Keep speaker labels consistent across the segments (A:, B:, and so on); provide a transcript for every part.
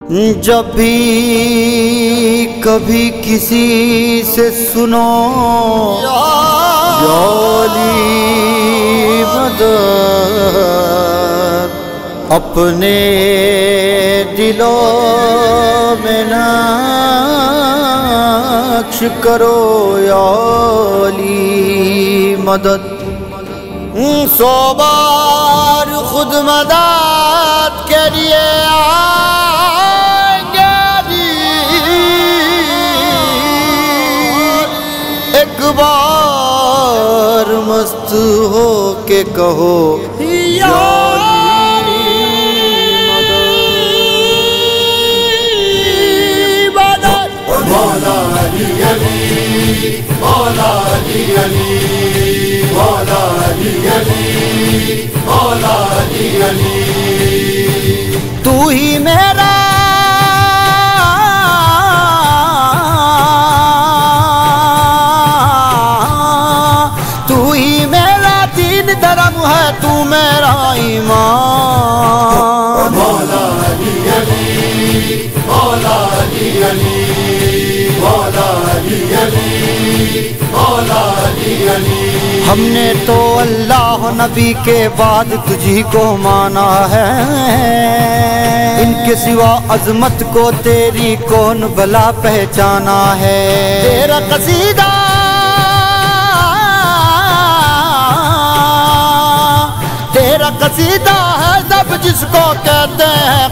A: جب بھی کبھی کسی سے سنو یا علی مدد، اپنے دلوں میں نقش کرو یا علی مدد۔ 100 بار خود مدد کے لیے آئیں گے علی، ایک بار مست ہو کے کہو یا علی مدد۔
B: مولا علی علی، مولا علی علی، مولا علی علی، مولا علی علی،
A: تو ہی میرا دین دھرم ہے، تو میرا ایمان۔
B: مولا علی علی، مولا علی علی، مولا علی علی، مولا علی علی،
A: ہم نے تو اللہ نبی کے بعد تجھی کو مانا ہے، ان کے سوا عظمت کو تیری کون بلا پہچانا ہے۔ تیرا قصیدہ ہے سب جس کو کہتے ہیں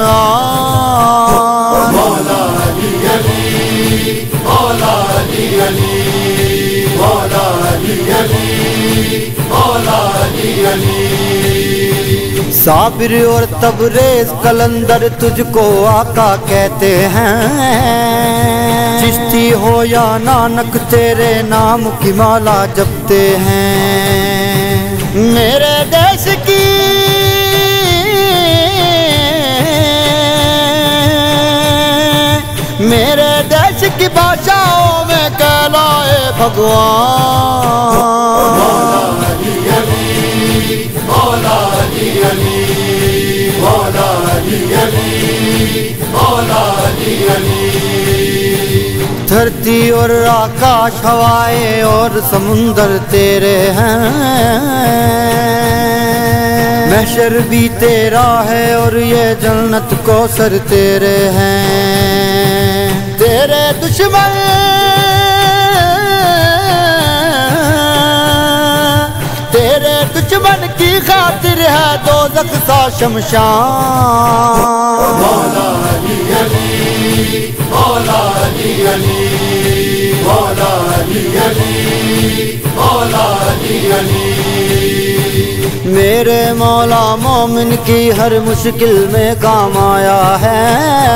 A: قرآن۔
B: مولا علی علی، مولا علی علی، مولا علی علی، مولا علی علی،
A: صابر اور تبریز قلندر تجھ کو آقا کہتے ہیں، چشتی ہو یا نانک تیرے نام کی مالا جپتے ہیں۔ میرے دیش کی بادشاہوں میں کہلائے بھگوان۔
B: مولا علی علی، مولا علی علی، مولا علی علی، مولا علی علی،
A: دھرتی اور آکاش ہوائیں اور سمندر تیرے ہیں، محشر بھی تیرا ہے اور یہ جنت کوثر تیرے ہیں۔ تیرے دشمن کی خاطر ہے دوزخ سا شمشان۔
B: مولا علی علی، مولا علی علی، مولا علی علی، مولا علی علی،
A: میرے مولا مومن کی ہر مشکل میں کام آیا ہے،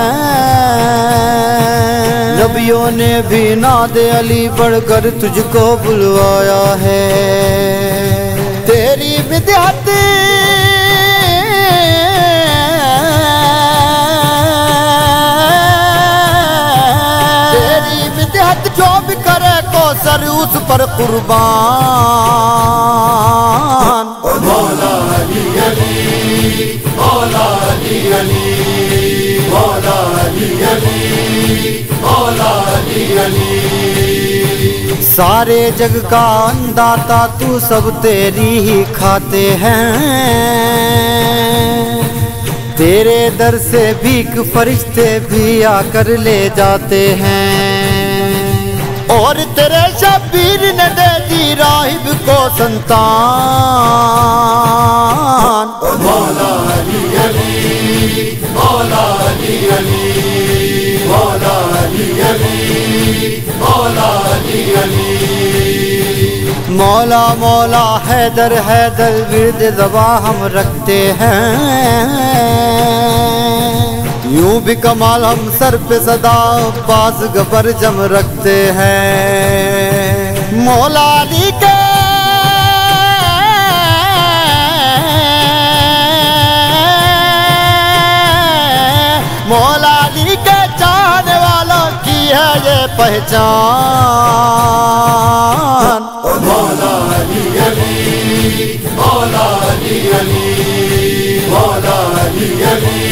A: نبیوں نے بھی ناد علی پڑھ کر تجھ کو بلوایا ہے۔ تیری مدحت جو بھی کرے کوثر اس پر قربان۔
B: مولا علی علی، مولا علی علی، مولا علی علی، مولا علی علی،
A: سارے جگ کا انداتا تو سب تیری ہی کھاتے ہیں، تیرے در سے بھیک فرشتے بھی آ کر لے جاتے ہیں، اور تیرے شبیر نے دے دی راہب کو سنتان۔
B: مولا علی علی، مولا علی علی، مولا علی علی، مولا علی علی،
A: مولا مولا حیدر حیدر ورد زباں ہم رکھتے ہیں، یوں بھی کمال ہم سر پہ صدا پاس گبر جم رکھتے ہیں۔ مولا علی کے چاہنے والوں کی ہے یہ پہچان۔
B: مولا علی علی، مولا علی علی، مولا علی علی،